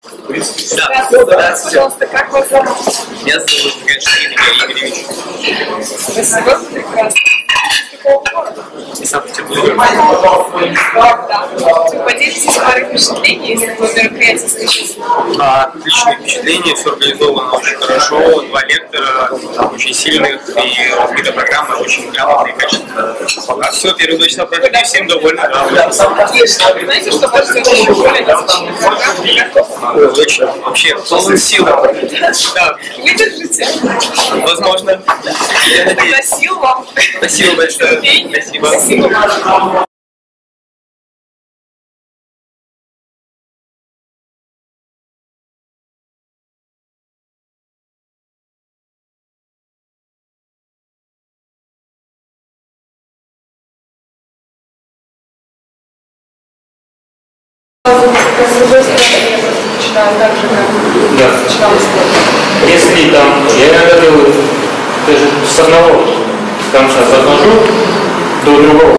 Да, пожалуйста, как вас зовут? Меня зовут Ганшин Илья Игоревич. Спасибо, прекрасно. Из какого города? Из Санкт-Петербурга. Вы поделитесь парой впечатлений из этого мероприятия случилось? Отличные впечатления, все организовано очень хорошо, 2 лектора, очень сильных, и разбита программа очень грамотная и качественная. Пока все, первые 2 часа прошли, всем довольны. Отлично. Знаете, что вас ждет еще более насыщенная программа? Очень, вообще, полон сил. Да. Выдержите? Возможно. Я Тогда надеюсь. сил вам. Спасибо большое. Спасибо. Спасибо. Спасибо. С другой стороны, я просто начинаю так же, как начинала спорт. Если там, я иногда делаю даже с одного камша захожу до другого,